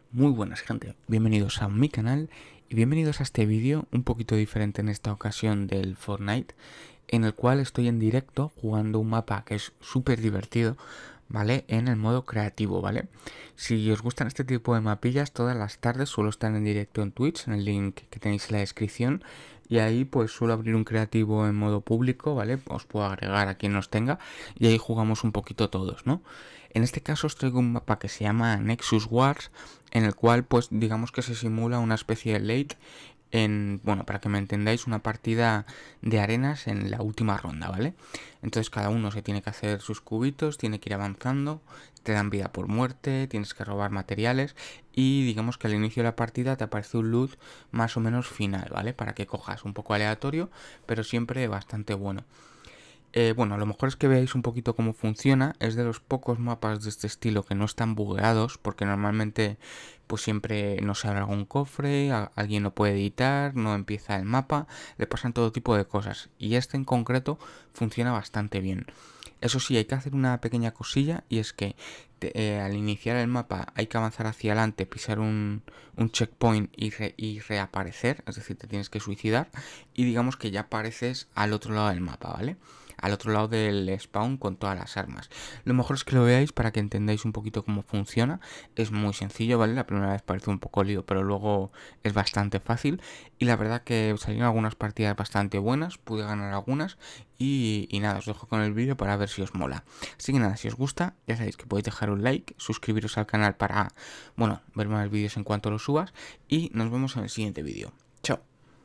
Muy buenas gente, bienvenidos a mi canal y bienvenidos a este vídeo un poquito diferente en esta ocasión del Fortnite, en el cual estoy en directo jugando un mapa que es súper divertido, ¿vale? En el modo creativo, ¿vale? Si os gustan este tipo de mapillas, todas las tardes suelo estar en directo en Twitch, en el link que tenéis en la descripción, y ahí pues suelo abrir un creativo en modo público, ¿vale? Os puedo agregar a quien nos tenga y ahí jugamos un poquito todos, ¿no? En este caso os traigo un mapa que se llama Nexus Wars, en el cual pues digamos que se simula una especie de late en, bueno, para que me entendáis, una partida de arenas en la última ronda, ¿vale? Entonces cada uno se tiene que hacer sus cubitos, tiene que ir avanzando, te dan vida por muerte, tienes que robar materiales y digamos que al inicio de la partida te aparece un loot más o menos final, ¿vale? Para que cojas un poco aleatorio, pero siempre bastante bueno. Bueno, lo mejor es que veáis un poquito cómo funciona. Es de los pocos mapas de este estilo que no están bugueados, porque normalmente pues siempre no se abre algún cofre, alguien no puede editar, no empieza el mapa, le pasan todo tipo de cosas. Y este en concreto funciona bastante bien. Eso sí, hay que hacer una pequeña cosilla y es que al iniciar el mapa hay que avanzar hacia adelante, pisar un checkpoint y reaparecer, es decir, te tienes que suicidar y digamos que ya apareces al otro lado del mapa, ¿vale? Al otro lado del spawn con todas las armas. Lo mejor es que lo veáis para que entendáis un poquito cómo funciona. Es muy sencillo, ¿vale? La primera vez parece un poco lío, pero luego es bastante fácil. Y la verdad que salieron algunas partidas bastante buenas, pude ganar algunas. Y nada, os dejo con el vídeo para ver si os mola. Así que nada, si os gusta, ya sabéis que podéis dejar un like, suscribiros al canal para, bueno, ver más vídeos en cuanto los subas. Y nos vemos en el siguiente vídeo. Chao.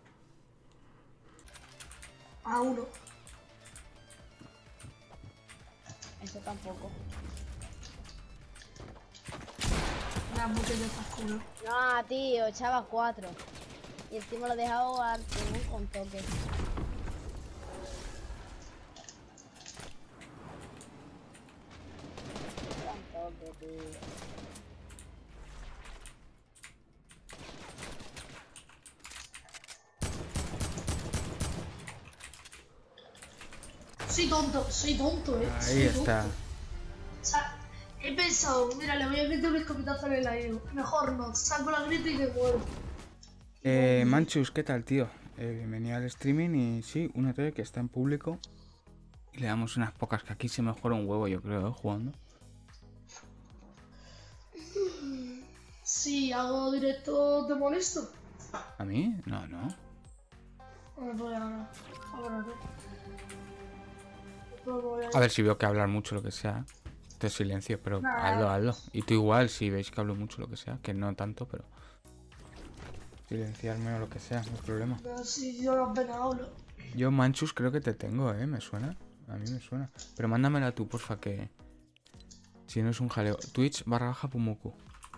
A uno. Eso tampoco. Una botella de culo. No, tío, echaba 4. Y encima lo he dejado al con toque. Con toque, tío. Soy tonto, Ahí soy está. tonto. O sea, he pensado, mira, le voy a meter un escopetazo en el aire. Mejor no, saco la grita y me muero. Manchus, ¿qué tal, tío? Bienvenido al streaming y sí, únete que está en público. Y le damos unas pocas, que aquí se mejora un huevo, yo creo, jugando. Si hago directo, ¿te molesto? ¿A mí? No, no. No me voy a ganar. Ahora no. A ver si veo que hablar mucho, lo que sea. Te silencio, pero Nah. hazlo. Y tú igual, si veis que hablo mucho, lo que sea. Que no tanto, pero... silenciarme o lo que sea, no hay problema. Pero si yo no apenas hablo. Yo, Manchus, creo que te tengo, ¿me suena? A mí me suena. Pero mándamela tú, porfa, que... si no es un jaleo. Twitch/Pumuku.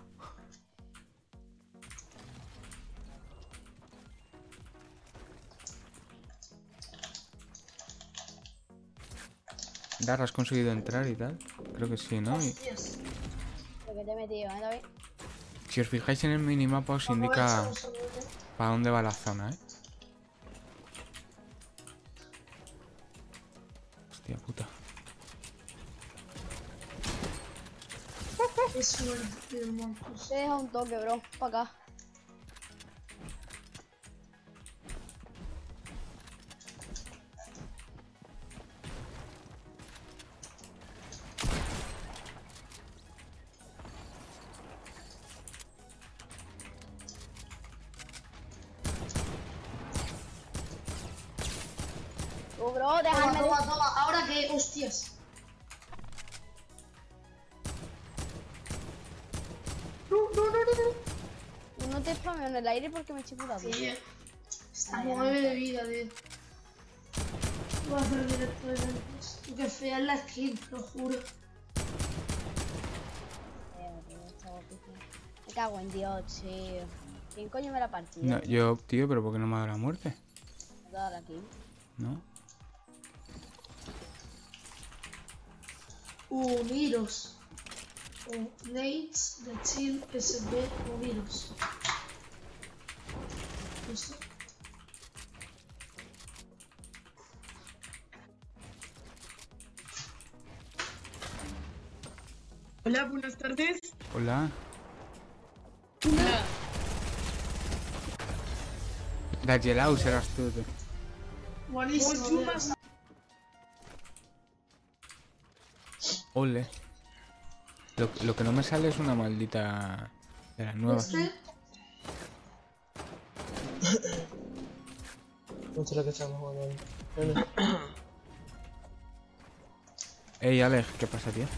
Dar, ¿has conseguido entrar y tal? Creo que sí, ¿no? Y Hostias. Lo que te he metido, ¿eh, David? si os fijáis en el minimapa os indica para dónde va la zona, ¿eh? Hostia puta. Qué suerte, Marcos. Te deja un toque, bro. Para acá. Bro, déjame. Toma. Ahora que, hostias. No te spameo en el aire porque me eché puta. Sí, está 9 de vida, tío. Voy a hacer directo de ventas. Qué fea es la skin, lo juro. Me cago en Dios, tío. ¿Quién coño me la partido? No, yo, tío, pero ¿por qué no me ha dado la muerte? Me he dado la kill. ¿No? Uniros. Nates de Chill SB Uniros. Eso. Hola, buenas tardes. Hola. De gelado serás tú. Buenísimo. Ole. Lo que no me sale es una maldita de las nuevas. No sé lo que estamos jugando ahí. Bueno. Ey, Alex, ¿qué pasa, tío?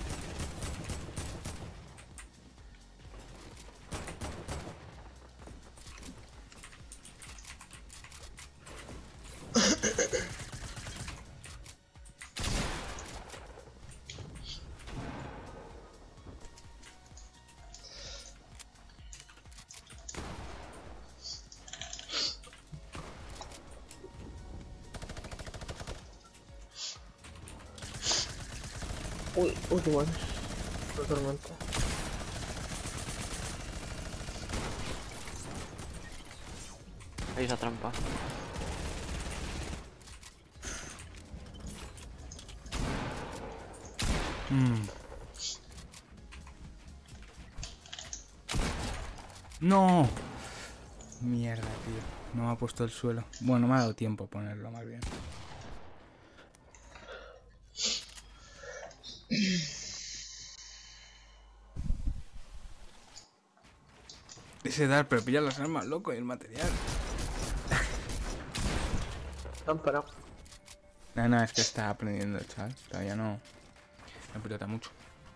Uy, qué bueno. La tormenta. Hay esa trampa. No. Mierda, tío. No me ha puesto el suelo. Bueno, me ha dado tiempo a ponerlo más bien. Ese dar, pero pilla las armas, loco, y el material. Han parado. No, es que está aprendiendo, chaval. Todavía no pilota mucho.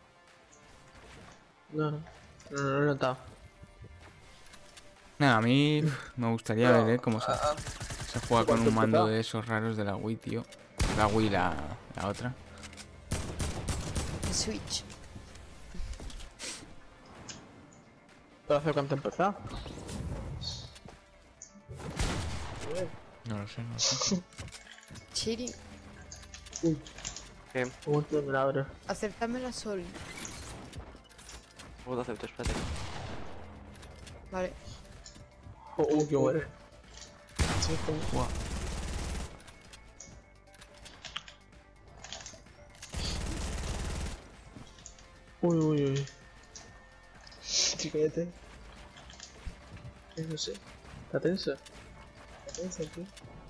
No lo he notado. Nada, a mí me gustaría ver cómo se juega con un ¿Cuánto mando toca? de esos raros de la Wii, tío. La Wii, la otra. Switch. ¿Pero hace cuánto he empezado? No lo sé. Chiri, ¿Qué? Un montón de ladros. acércame la sol. ¿Cómo te acepto? Espérate. Vale. Qué bueno. Sí, Buah. Uy. Chiquete. No sé. Está tenso. Está tenso aquí.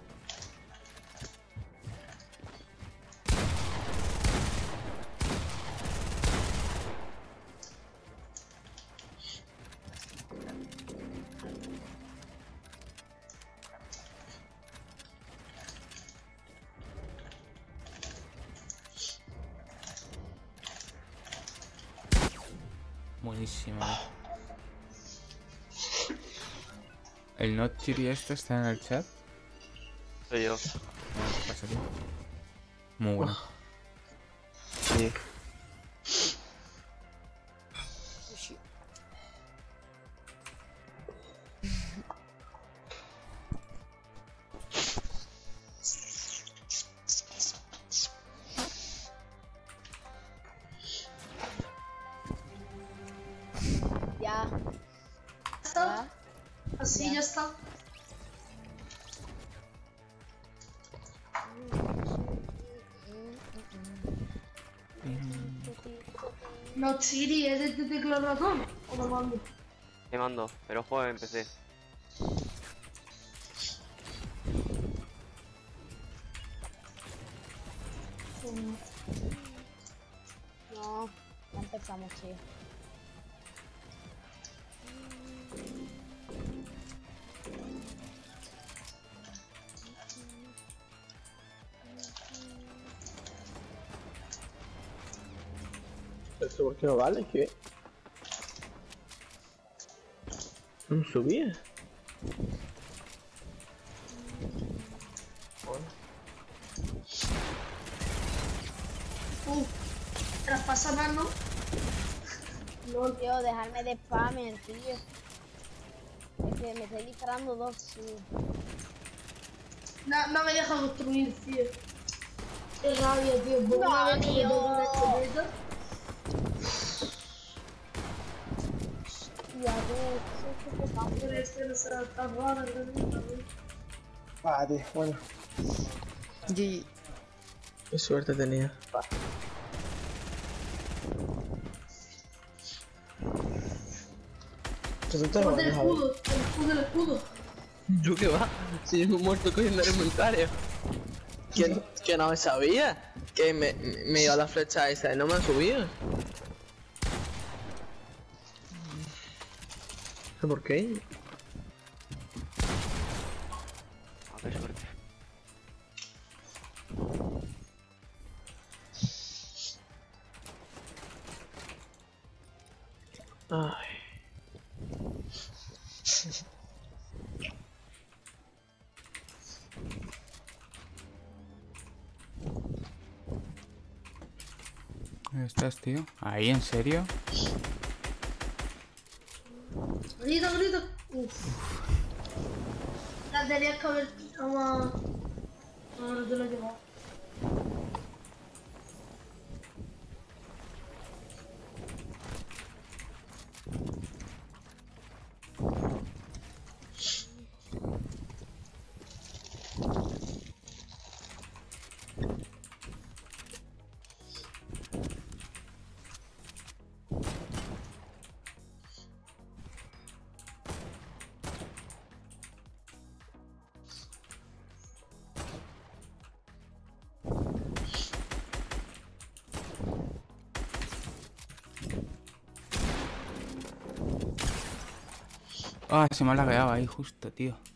Buenísimo. El Not Chiri este está en el chat. Soy yo. ¿Qué pasa, tío? Muy bueno. Sí. Sushi. Ya. ¿Está? Así ya está. No, Chiri, ¿es de teclado ratón? ¿O no mando? Te mando, pero juego en PC. No, ya empezamos, tío. ¿Esto por qué no vale? ¿Qué? ¿No subía? Traspasa más, ¿no? No, tío, dejarme de spammer, tío. Es que me estoy disparando dos, tío. No me deja construir, tío. Qué rabia, tío. Por una vez que me toca una escopeta. Ya, tío, Pero este no será tan raro, ¿no? Vale, bueno. GG. Qué suerte tenía. El escudo, el escudo. ¿Yo qué va? Si yo me he muerto cogiendo el inventario. Que no me sabía. Que me iba la flecha esa y no me ha subido. ¿Por qué? Ah, qué suerte. Ay. ¿Dónde estás, tío? ¿Ahí, en serio? Grito, grito. Uf. La tenías que haber quitado más. Ahora te lo he llevado. Ah, se me ha lagueado ahí justo, tío.